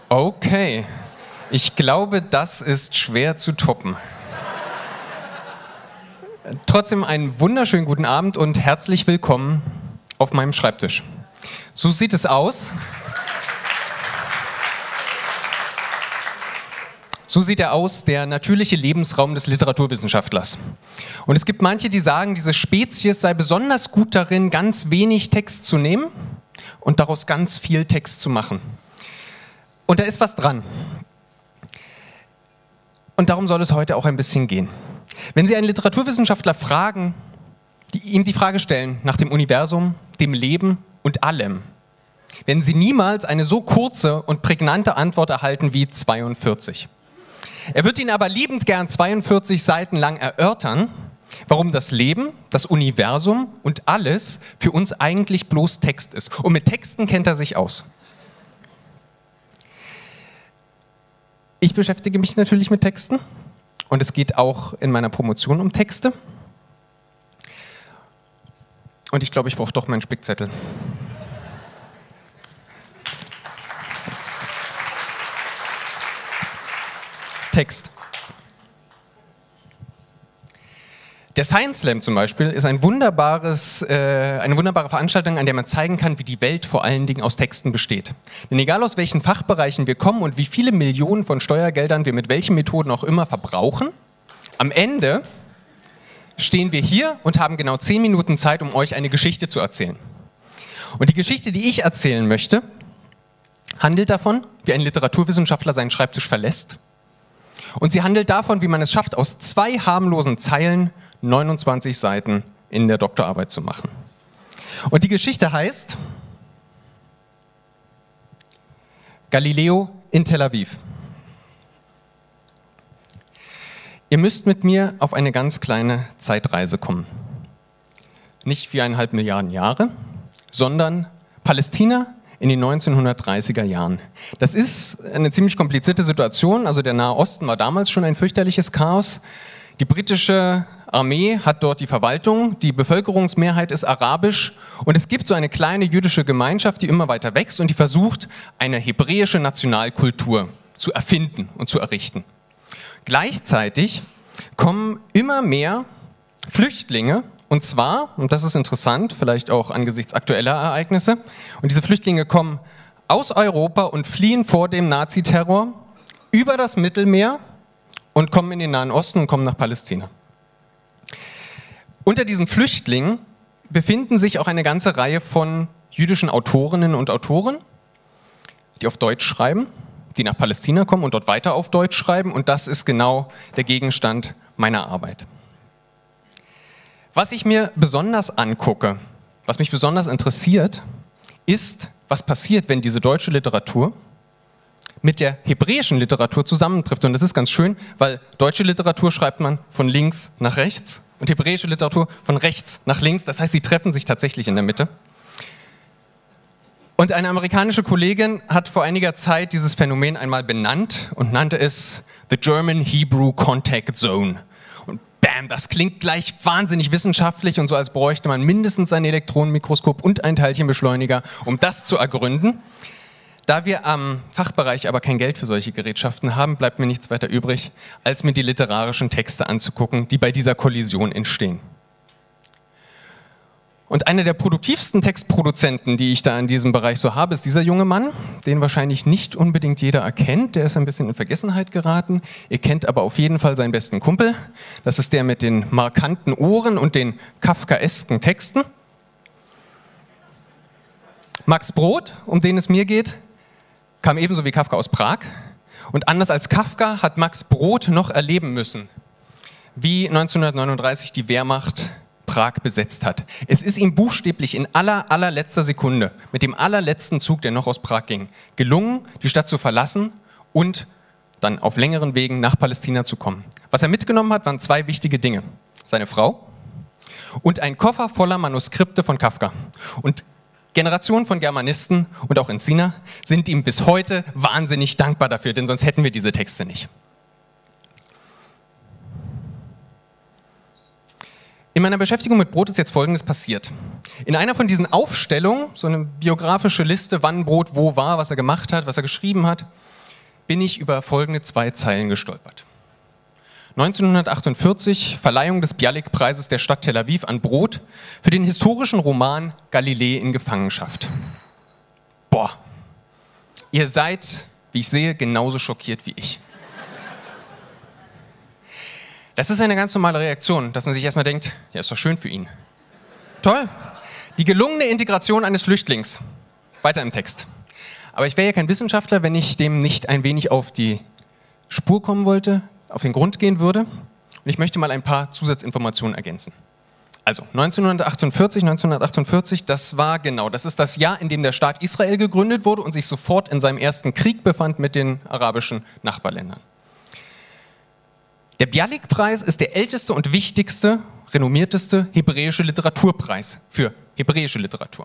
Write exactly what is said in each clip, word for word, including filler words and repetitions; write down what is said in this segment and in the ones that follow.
Okay, ich glaube, das ist schwer zu toppen. Trotzdem einen wunderschönen guten Abend und herzlich willkommen auf meinem Schreibtisch. So sieht es aus. So sieht er aus, der natürliche Lebensraum des Literaturwissenschaftlers. Und es gibt manche, die sagen, diese Spezies sei besonders gut darin, ganz wenig Text zu nehmen und daraus ganz viel Text zu machen. Und da ist was dran. Und darum soll es heute auch ein bisschen gehen. Wenn Sie einen Literaturwissenschaftler fragen, die ihm die Frage stellen nach dem Universum, dem Leben und allem, werden Sie niemals eine so kurze und prägnante Antwort erhalten wie zweiundvierzig. Er wird Ihnen aber liebend gern zweiundvierzig Seiten lang erörtern, warum das Leben, das Universum und alles für uns eigentlich bloß Text ist. Und mit Texten kennt er sich aus. Ich beschäftige mich natürlich mit Texten und es geht auch in meiner Promotion um Texte. Und ich glaube, ich brauche doch meinen Spickzettel. Text. Der Science Slam zum Beispiel ist ein wunderbares, äh, eine wunderbare Veranstaltung, an der man zeigen kann, wie die Welt vor allen Dingen aus Texten besteht. Denn egal aus welchen Fachbereichen wir kommen und wie viele Millionen von Steuergeldern wir mit welchen Methoden auch immer verbrauchen, am Ende stehen wir hier und haben genau zehn Minuten Zeit, um euch eine Geschichte zu erzählen. Und die Geschichte, die ich erzählen möchte, handelt davon, wie ein Literaturwissenschaftler seinen Schreibtisch verlässt. Und sie handelt davon, wie man es schafft, aus zwei harmlosen Zeilen neunundzwanzig Seiten in der Doktorarbeit zu machen. Und die Geschichte heißt Galileo in Tel Aviv. Ihr müsst mit mir auf eine ganz kleine Zeitreise kommen. Nicht viereinhalb Milliarden Jahre, sondern Palästina in den neunzehnhundertdreißiger Jahren. Das ist eine ziemlich komplizierte Situation. Also der Nahe Osten war damals schon ein fürchterliches Chaos. Die britische Armee hat dort die Verwaltung, die Bevölkerungsmehrheit ist arabisch und es gibt so eine kleine jüdische Gemeinschaft, die immer weiter wächst und die versucht, eine hebräische Nationalkultur zu erfinden und zu errichten. Gleichzeitig kommen immer mehr Flüchtlinge, und zwar, und das ist interessant, vielleicht auch angesichts aktueller Ereignisse, und diese Flüchtlinge kommen aus Europa und fliehen vor dem Naziterror über das Mittelmeer und kommen in den Nahen Osten und kommen nach Palästina. Unter diesen Flüchtlingen befinden sich auch eine ganze Reihe von jüdischen Autorinnen und Autoren, die auf Deutsch schreiben, die nach Palästina kommen und dort weiter auf Deutsch schreiben, und das ist genau der Gegenstand meiner Arbeit. Was ich mir besonders angucke, was mich besonders interessiert, ist, was passiert, wenn diese deutsche Literatur mit der hebräischen Literatur zusammentrifft. Und das ist ganz schön, weil deutsche Literatur schreibt man von links nach rechts und hebräische Literatur von rechts nach links. Das heißt, sie treffen sich tatsächlich in der Mitte. Und eine amerikanische Kollegin hat vor einiger Zeit dieses Phänomen einmal benannt und nannte es The German Hebrew Contact Zone. Und bam, das klingt gleich wahnsinnig wissenschaftlich und so, als bräuchte man mindestens ein Elektronenmikroskop und einen Teilchenbeschleuniger, um das zu ergründen. Da wir am Fachbereich aber kein Geld für solche Gerätschaften haben, bleibt mir nichts weiter übrig, als mir die literarischen Texte anzugucken, die bei dieser Kollision entstehen. Und einer der produktivsten Textproduzenten, die ich da in diesem Bereich so habe, ist dieser junge Mann, den wahrscheinlich nicht unbedingt jeder erkennt. Der ist ein bisschen in Vergessenheit geraten. Ihr kennt aber auf jeden Fall seinen besten Kumpel. Das ist der mit den markanten Ohren und den kafkaesken Texten. Max Brod, um den es mir geht, kam ebenso wie Kafka aus Prag. Und anders als Kafka hat Max Brod noch erleben müssen, wie neunzehnhundertneununddreißig die Wehrmacht Prag besetzt hat. Es ist ihm buchstäblich in aller, allerletzter Sekunde, mit dem allerletzten Zug, der noch aus Prag ging, gelungen, die Stadt zu verlassen und dann auf längeren Wegen nach Palästina zu kommen. Was er mitgenommen hat, waren zwei wichtige Dinge. Seine Frau und ein Koffer voller Manuskripte von Kafka. Und Generationen von Germanisten und auch Enziner sind ihm bis heute wahnsinnig dankbar dafür, denn sonst hätten wir diese Texte nicht. In meiner Beschäftigung mit Brod ist jetzt Folgendes passiert. In einer von diesen Aufstellungen, so eine biografische Liste, wann Brod wo war, was er gemacht hat, was er geschrieben hat, bin ich über folgende zwei Zeilen gestolpert. neunzehnhundertachtundvierzig, Verleihung des Bialik-Preises der Stadt Tel Aviv an Brot für den historischen Roman Galilei in Gefangenschaft. Boah, ihr seid, wie ich sehe, genauso schockiert wie ich. Das ist eine ganz normale Reaktion, dass man sich erstmal denkt, ja, ist doch schön für ihn. Toll, die gelungene Integration eines Flüchtlings. Weiter im Text. Aber ich wäre ja kein Wissenschaftler, wenn ich dem nicht ein wenig auf die Spur kommen wollte, auf den Grund gehen würde. Und ich möchte mal ein paar Zusatzinformationen ergänzen. Also neunzehnhundertachtundvierzig, neunzehnhundertachtundvierzig, das war genau, das ist das Jahr, in dem der Staat Israel gegründet wurde und sich sofort in seinem ersten Krieg befand mit den arabischen Nachbarländern. Der Bialik-Preis ist der älteste und wichtigste, renommierteste hebräische Literaturpreis für hebräische Literatur.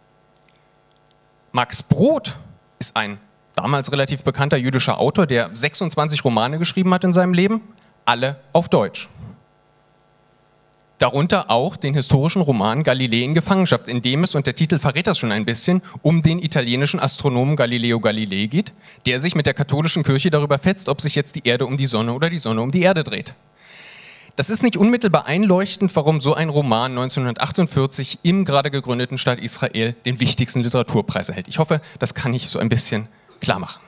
Max Brod ist ein damals relativ bekannter jüdischer Autor, der sechsundzwanzig Romane geschrieben hat in seinem Leben, alle auf Deutsch. Darunter auch den historischen Roman Galilei in Gefangenschaft, in dem es, und der Titel verrät das schon ein bisschen, um den italienischen Astronomen Galileo Galilei geht, der sich mit der katholischen Kirche darüber fetzt, ob sich jetzt die Erde um die Sonne oder die Sonne um die Erde dreht. Das ist nicht unmittelbar einleuchtend, warum so ein Roman neunzehnhundertachtundvierzig im gerade gegründeten Staat Israel den wichtigsten Literaturpreis erhält. Ich hoffe, das kann ich so ein bisschen klar machen.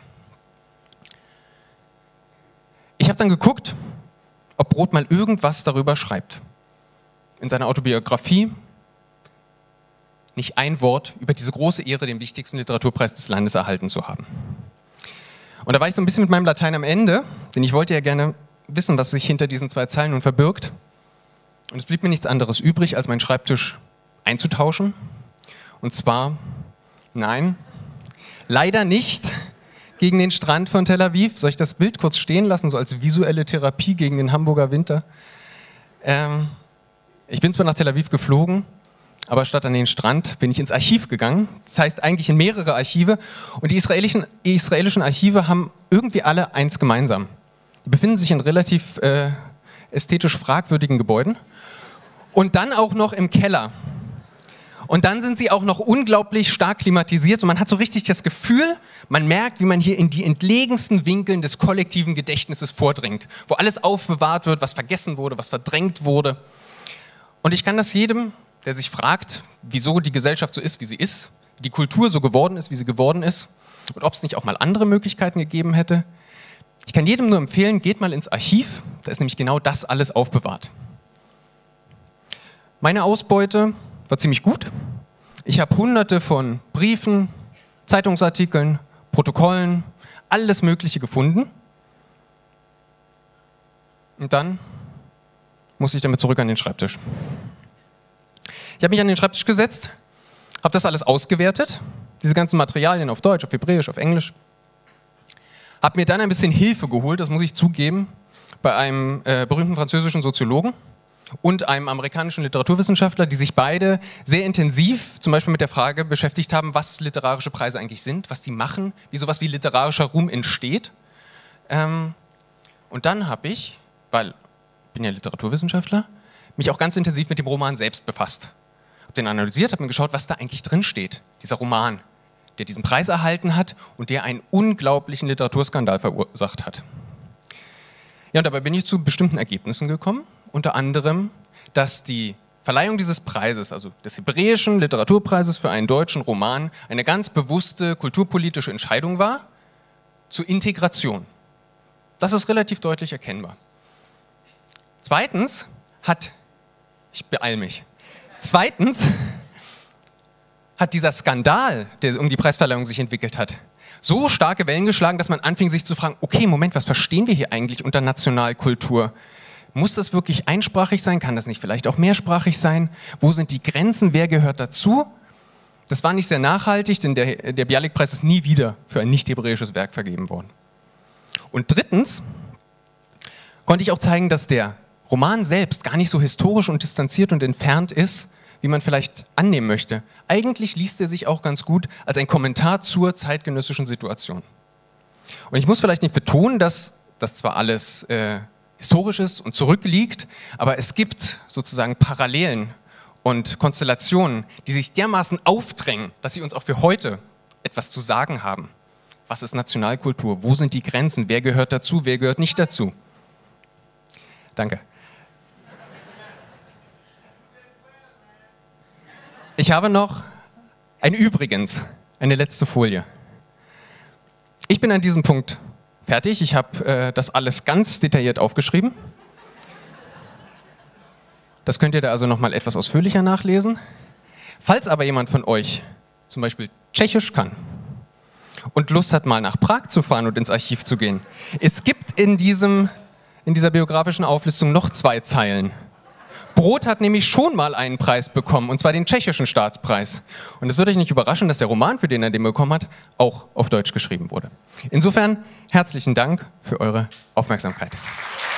Ich habe dann geguckt, ob Brod mal irgendwas darüber schreibt. In seiner Autobiografie nicht ein Wort über diese große Ehre, den wichtigsten Literaturpreis des Landes erhalten zu haben. Und da war ich so ein bisschen mit meinem Latein am Ende, denn ich wollte ja gerne wissen, was sich hinter diesen zwei Zeilen nun verbirgt. Und es blieb mir nichts anderes übrig, als meinen Schreibtisch einzutauschen. Und zwar, nein, leider nicht gegen den Strand von Tel Aviv. Soll ich das Bild kurz stehen lassen, so als visuelle Therapie gegen den Hamburger Winter? Ähm, ich bin zwar nach Tel Aviv geflogen, aber statt an den Strand bin ich ins Archiv gegangen. Das heißt eigentlich in mehrere Archive. Und die israelischen, die israelischen Archive haben irgendwie alle eins gemeinsam. Die befinden sich in relativ äh, ästhetisch fragwürdigen Gebäuden. Und dann auch noch im Keller. Und dann sind sie auch noch unglaublich stark klimatisiert. Und man hat so richtig das Gefühl, man merkt, wie man hier in die entlegensten Winkeln des kollektiven Gedächtnisses vordringt. Wo alles aufbewahrt wird, was vergessen wurde, was verdrängt wurde. Und ich kann das jedem, der sich fragt, wieso die Gesellschaft so ist, wie sie ist, wie die Kultur so geworden ist, wie sie geworden ist, und ob es nicht auch mal andere Möglichkeiten gegeben hätte. Ich kann jedem nur empfehlen, geht mal ins Archiv, da ist nämlich genau das alles aufbewahrt. Meine Ausbeute war ziemlich gut. Ich habe hunderte von Briefen, Zeitungsartikeln, Protokollen, alles Mögliche gefunden. Und dann musste ich damit zurück an den Schreibtisch. Ich habe mich an den Schreibtisch gesetzt, habe das alles ausgewertet, diese ganzen Materialien auf Deutsch, auf Hebräisch, auf Englisch. Habe mir dann ein bisschen Hilfe geholt, das muss ich zugeben, bei einem äh, berühmten französischen Soziologen und einem amerikanischen Literaturwissenschaftler, die sich beide sehr intensiv zum Beispiel mit der Frage beschäftigt haben, was literarische Preise eigentlich sind, was die machen, wie sowas wie literarischer Ruhm entsteht. Ähm, und dann habe ich, weil ich bin ja Literaturwissenschaftler, mich auch ganz intensiv mit dem Roman selbst befasst. Habe den analysiert, habe mir geschaut, was da eigentlich drin steht, dieser Roman, der diesen Preis erhalten hat und der einen unglaublichen Literaturskandal verursacht hat. Ja, und dabei bin ich zu bestimmten Ergebnissen gekommen, unter anderem, dass die Verleihung dieses Preises, also des hebräischen Literaturpreises für einen deutschen Roman, eine ganz bewusste kulturpolitische Entscheidung war zur Integration. Das ist relativ deutlich erkennbar. Zweitens hat, ich beeil mich, zweitens hat dieser Skandal, der um die Preisverleihung sich entwickelt hat, so starke Wellen geschlagen, dass man anfing sich zu fragen, okay, Moment, was verstehen wir hier eigentlich unter Nationalkultur? Muss das wirklich einsprachig sein? Kann das nicht vielleicht auch mehrsprachig sein? Wo sind die Grenzen? Wer gehört dazu? Das war nicht sehr nachhaltig, denn der, der Bialik-Preis ist nie wieder für ein nicht-hebräisches Werk vergeben worden. Und drittens konnte ich auch zeigen, dass der Roman selbst gar nicht so historisch und distanziert und entfernt ist, wie man vielleicht annehmen möchte. Eigentlich liest er sich auch ganz gut als ein Kommentar zur zeitgenössischen Situation. Und ich muss vielleicht nicht betonen, dass das zwar alles äh, historisch ist und zurückliegt, aber es gibt sozusagen Parallelen und Konstellationen, die sich dermaßen aufdrängen, dass sie uns auch für heute etwas zu sagen haben. Was ist Nationalkultur? Wo sind die Grenzen? Wer gehört dazu? Wer gehört nicht dazu? Danke. Ich habe noch ein Übrigens, eine letzte Folie. Ich bin an diesem Punkt fertig. Ich habe äh, das alles ganz detailliert aufgeschrieben. Das könnt ihr da also nochmal etwas ausführlicher nachlesen. Falls aber jemand von euch zum Beispiel Tschechisch kann und Lust hat, mal nach Prag zu fahren und ins Archiv zu gehen, es gibt in, diesem, in dieser biografischen Auflistung noch zwei Zeilen. Brod hat nämlich schon mal einen Preis bekommen, und zwar den tschechischen Staatspreis. Und es wird euch nicht überraschen, dass der Roman, für den er den bekommen hat, auch auf Deutsch geschrieben wurde. Insofern herzlichen Dank für eure Aufmerksamkeit.